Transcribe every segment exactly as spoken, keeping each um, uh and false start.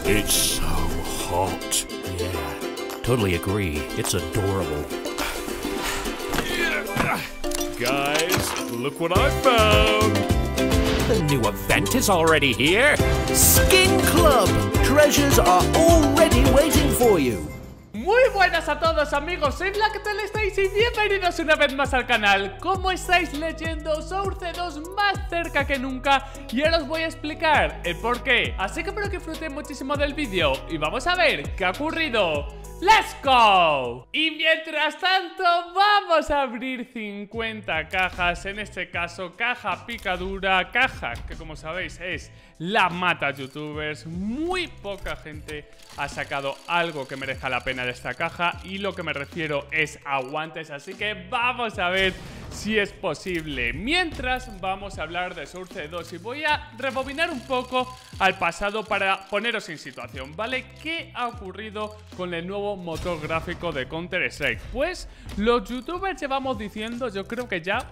It's so hot. Yeah, totally agree. It's adorable. Guys, look what I found. The new event is already here. Skin Club. Treasures are already waiting for you. Muy buenas a todos amigos, soy Black, ¿qué tal estáis? Y bienvenidos una vez más al canal. Como estáis leyendo, Source dos más cerca que nunca. Y ahora os voy a explicar el porqué. Así que espero que disfruten muchísimo del vídeo y vamos a ver qué ha ocurrido. ¡Let's go! Y mientras tanto vamos a abrir cincuenta cajas. En este caso caja picadura, caja que como sabéis es la mata youtubers. Muy poca gente ha sacado algo que merezca la pena de esta caja, y lo que me refiero es a guantes. Así que vamos a ver si es posible. Mientras vamos a hablar de Source dos y voy a rebobinar un poco al pasado para poneros en situación, ¿vale? ¿Qué ha ocurrido con el nuevo motor gráfico de Counter-Strike? Pues los youtubers llevamos diciendo, yo creo que ya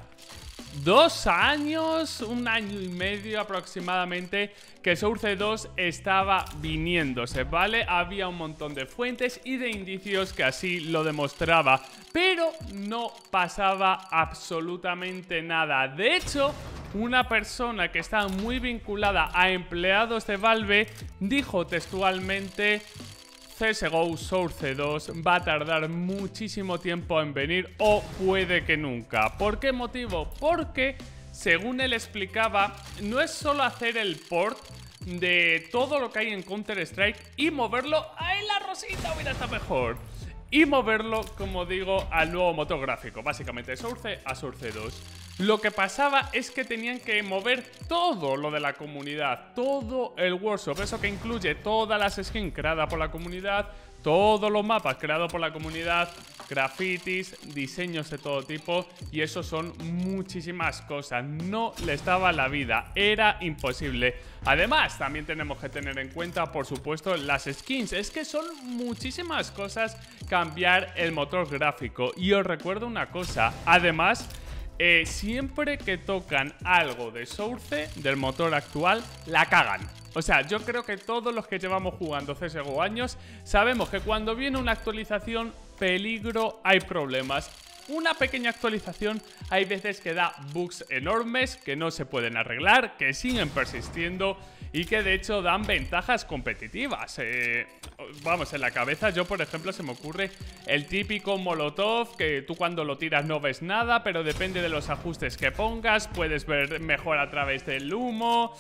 dos años, un año y medio aproximadamente, que Source dos estaba viniéndose, ¿vale? Había un montón de fuentes y de indicios que así lo demostraba, pero no pasaba absolutamente nada. De hecho, una persona que está muy vinculada a empleados de Valve dijo textualmente: C S G O Source dos va a tardar muchísimo tiempo en venir, o puede que nunca. ¿Por qué motivo? Porque, según él explicaba, no es solo hacer el port de todo lo que hay en Counter-Strike y moverlo... ¡Ay, la rosita! Mira, está mejor. Y moverlo, como digo, al nuevo motor gráfico, básicamente de Source a Source dos. Lo que pasaba es que tenían que mover todo lo de la comunidad, todo el workshop, eso que incluye todas las skins creadas por la comunidad, todos los mapas creados por la comunidad, grafitis, diseños de todo tipo, y eso son muchísimas cosas. No les daba la vida, era imposible. Además, también tenemos que tener en cuenta, por supuesto, las skins. Es que son muchísimas cosas cambiar el motor gráfico. Y os recuerdo una cosa, además... Eh, siempre que tocan algo de Source, del motor actual, la cagan. O sea, yo creo que todos los que llevamos jugando C S G O años sabemos que cuando viene una actualización, peligro, hay problemas. Una pequeña actualización hay veces que da bugs enormes que no se pueden arreglar, que siguen persistiendo y que de hecho dan ventajas competitivas. Eh, vamos, en la cabeza yo, por ejemplo, se me ocurre el típico molotov que tú cuando lo tiras no ves nada, pero depende de los ajustes que pongas puedes ver mejor a través del humo.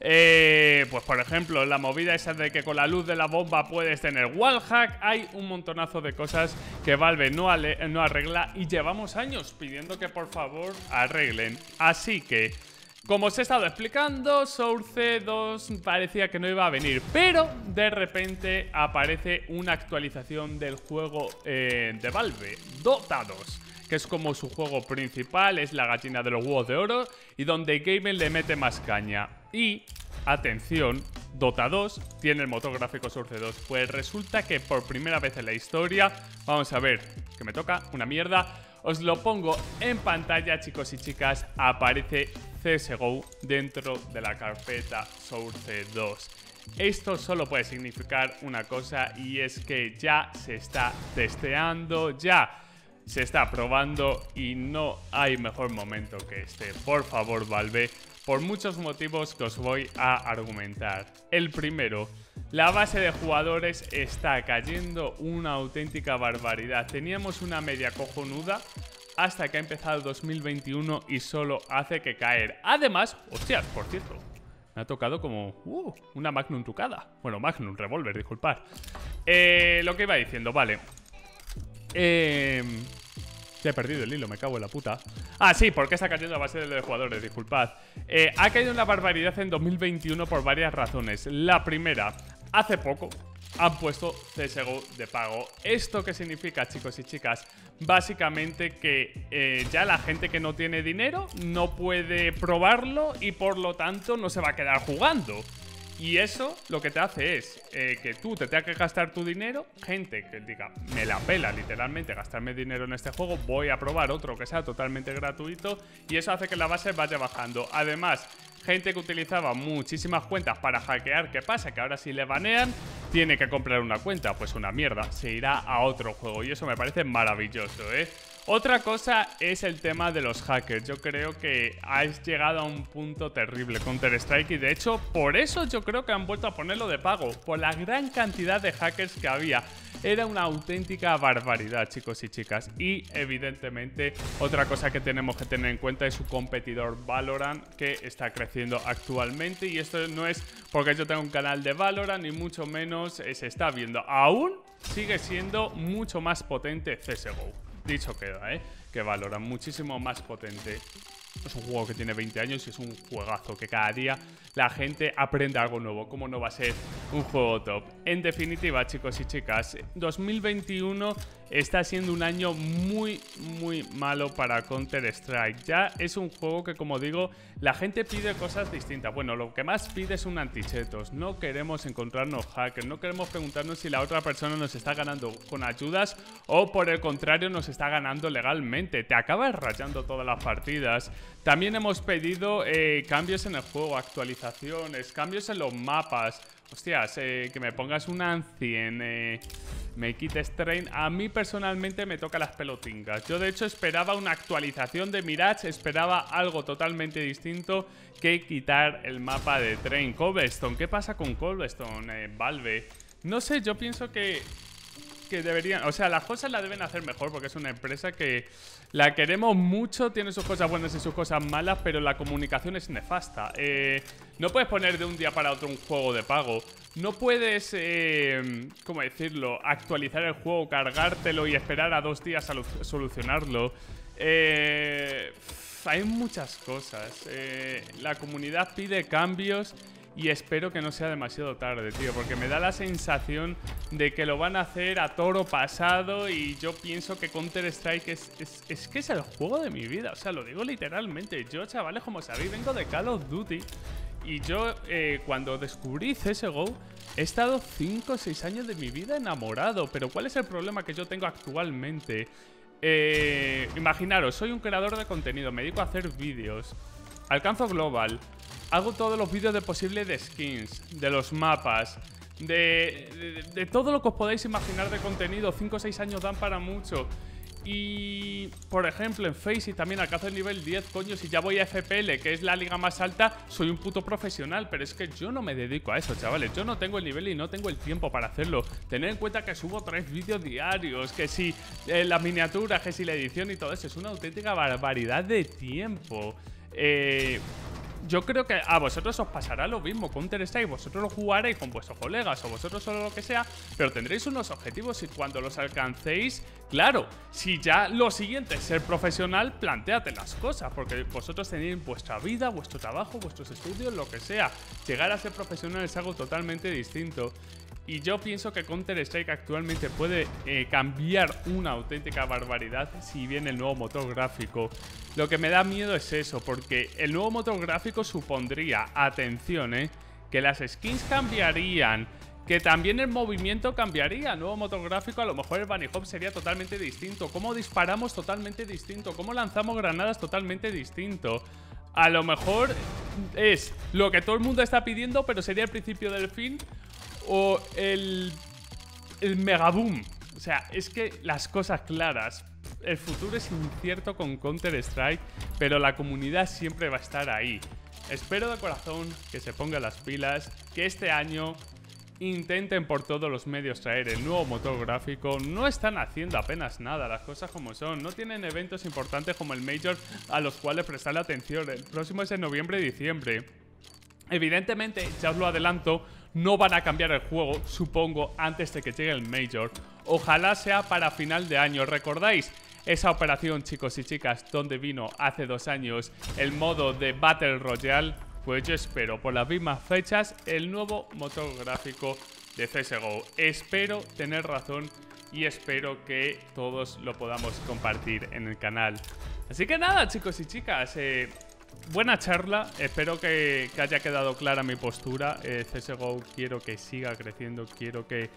Eh, pues por ejemplo, la movida esa de que con la luz de la bomba puedes tener wallhack. Hay un montonazo de cosas que Valve no, no arregla y llevamos años pidiendo que por favor arreglen. Así que, como os he estado explicando, Source dos parecía que no iba a venir, pero de repente aparece una actualización del juego eh, de Valve, Dota dos, que es como su juego principal, es la gallina de los huevos de oro y donde Gaben le mete más caña. Y, atención, Dota dos tiene el motor gráfico Source dos. Pues resulta que por primera vez en la historia, vamos a ver, que me toca una mierda, os lo pongo en pantalla, chicos y chicas, aparece C S G O dentro de la carpeta Source dos. Esto solo puede significar una cosa, y es que ya se está testeando, ya se está probando y no hay mejor momento que este. Por favor, Valve, por muchos motivos que os voy a argumentar. El primero, la base de jugadores está cayendo una auténtica barbaridad. Teníamos una media cojonuda hasta que ha empezado el dos mil veintiuno y solo hace que caer. Además, hostias, por cierto, me ha tocado como uh, una Magnum trucada. Bueno, Magnum Revolver, disculpad. Eh, lo que iba diciendo, vale. Eh... Ya he perdido el hilo, me cago en la puta. Ah, sí, porque está cayendo la base de jugadores, disculpad. Eh, ha caído una barbaridad en dos mil veintiuno por varias razones. La primera, hace poco han puesto C S G O de pago. ¿Esto qué significa, chicos y chicas? Básicamente que eh, ya la gente que no tiene dinero no puede probarlo y por lo tanto no se va a quedar jugando. Y eso lo que te hace es eh, que tú te tengas que gastar tu dinero. Gente que diga, me la pela literalmente gastarme dinero en este juego, voy a probar otro que sea totalmente gratuito. Y eso hace que la base vaya bajando. Además, gente que utilizaba muchísimas cuentas para hackear, ¿qué pasa? Que ahora sí le banean. tiene que comprar una cuenta, pues una mierda, se irá a otro juego y eso me parece maravilloso, ¿eh? Otra cosa es el tema de los hackers. Yo creo que has llegado a un punto terrible Counter-Strike y de hecho por eso yo creo que han vuelto a ponerlo de pago, por la gran cantidad de hackers que había. Era una auténtica barbaridad, chicos y chicas. Y evidentemente otra cosa que tenemos que tener en cuenta es su competidor Valorant, que está creciendo actualmente. Y esto no es porque yo tengo un canal de Valorant, ni mucho menos eh, se está viendo. Aún sigue siendo mucho más potente C S G O. Dicho queda, ¿eh? Que Valorant, muchísimo más potente. Es un juego que tiene veinte años y es un juegazo que cada día la gente aprende algo nuevo. ¿Cómo no va a ser un juego top? En definitiva, chicos y chicas, dos mil veintiuno está siendo un año muy, muy malo para Counter-Strike. Ya es un juego que, como digo, la gente pide cosas distintas. Bueno, lo que más pide es un antichetos. No queremos encontrarnos hackers. No queremos preguntarnos si la otra persona nos está ganando con ayudas o, por el contrario, nos está ganando legalmente. Te acabas rayando todas las partidas. También hemos pedido eh, cambios en el juego, actualizaciones, cambios en los mapas. Hostias, eh, que me pongas un Ancien, eh, Make It Strain. A mí personalmente me toca las pelotingas. Yo de hecho esperaba una actualización de Mirage, esperaba algo totalmente distinto que quitar el mapa de Train. Cobblestone, ¿qué pasa con Cobblestone, eh, Valve? No sé, yo pienso que... que deberían, o sea, las cosas las deben hacer mejor porque es una empresa que la queremos mucho, tiene sus cosas buenas y sus cosas malas, pero la comunicación es nefasta. Eh, no puedes poner de un día para otro un juego de pago. No puedes, eh, ¿cómo decirlo? Actualizar el juego, cargártelo y esperar a dos días a solucionarlo. Eh, hay muchas cosas. Eh, la comunidad pide cambios. Y espero que no sea demasiado tarde, tío, porque me da la sensación de que lo van a hacer a toro pasado y yo pienso que Counter-Strike es, es, es que es el juego de mi vida. O sea, lo digo literalmente. Yo, chavales, como sabéis, vengo de Call of Duty y yo, eh, cuando descubrí C S G O, he estado cinco o seis años de mi vida enamorado. Pero ¿cuál es el problema que yo tengo actualmente? Eh, imaginaros, soy un creador de contenido, me dedico a hacer vídeos, alcanzo global. Hago todos los vídeos de posible de skins, de los mapas, de, de, de todo lo que os podáis imaginar de contenido. cinco o seis años dan para mucho. Y, por ejemplo, en Faceit también alcanzo el nivel diez, coño. Si ya voy a F P L, que es la liga más alta, soy un puto profesional. Pero es que yo no me dedico a eso, chavales. Yo no tengo el nivel y no tengo el tiempo para hacerlo. Tened en cuenta que subo tres vídeos diarios, que si eh, las miniaturas, que si la edición y todo eso. Es una auténtica barbaridad de tiempo. Eh... Yo creo que a vosotros os pasará lo mismo. Counter-Strike, vosotros lo jugaréis con vuestros colegas o vosotros solo lo que sea, pero tendréis unos objetivos y cuando los alcancéis, claro, si ya lo siguiente es ser profesional, plantéate las cosas, porque vosotros tenéis vuestra vida, vuestro trabajo, vuestros estudios, lo que sea. Llegar a ser profesional es algo totalmente distinto. Y yo pienso que Counter-Strike actualmente puede eh, cambiar una auténtica barbaridad si viene el nuevo motor gráfico. Lo que me da miedo es eso, porque el nuevo motor gráfico supondría, atención, eh, que las skins cambiarían, que también el movimiento cambiaría. El nuevo motor gráfico, a lo mejor el bunny hop sería totalmente distinto. Cómo disparamos totalmente distinto. Cómo lanzamos granadas totalmente distinto. A lo mejor es lo que todo el mundo está pidiendo, pero sería el principio del fin. O el, el megaboom. O sea, es que las cosas claras. El futuro es incierto con Counter-Strike, pero la comunidad siempre va a estar ahí. Espero de corazón que se pongan las pilas, que este año intenten por todos los medios traer el nuevo motor gráfico. No están haciendo apenas nada, las cosas como son. No tienen eventos importantes como el Major a los cuales prestarle atención. El próximo es en noviembre y diciembre. Evidentemente, ya os lo adelanto, no van a cambiar el juego, supongo, antes de que llegue el Major. Ojalá sea para final de año. ¿Recordáis esa operación, chicos y chicas, donde vino hace dos años el modo de Battle Royale? Pues yo espero por las mismas fechas el nuevo motor gráfico de C S G O. Espero tener razón y espero que todos lo podamos compartir en el canal. Así que nada, chicos y chicas, eh... buena charla, espero que, que haya quedado clara mi postura. eh, C S G O quiero que siga creciendo, quiero que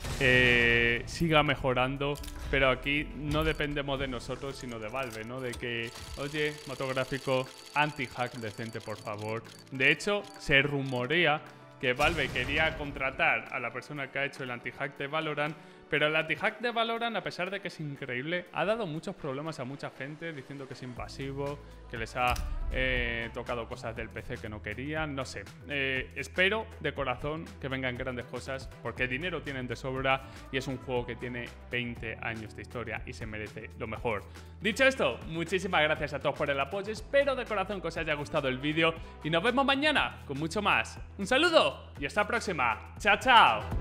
eh, siga mejorando, pero aquí no dependemos de nosotros sino de Valve, ¿no? De que, oye, motográfico anti-hack decente, por favor. De hecho, se rumorea que Valve quería contratar a la persona que ha hecho el anti-hack de Valorant, pero el anti-hack de Valorant, a pesar de que es increíble, ha dado muchos problemas a mucha gente diciendo que es invasivo, que les ha eh, tocado cosas del P C que no querían, no sé. Eh, espero de corazón que vengan grandes cosas, porque dinero tienen de sobra y es un juego que tiene veinte años de historia y se merece lo mejor. Dicho esto, muchísimas gracias a todos por el apoyo, espero de corazón que os haya gustado el vídeo y nos vemos mañana con mucho más. Un saludo y hasta la próxima. Chao, chao.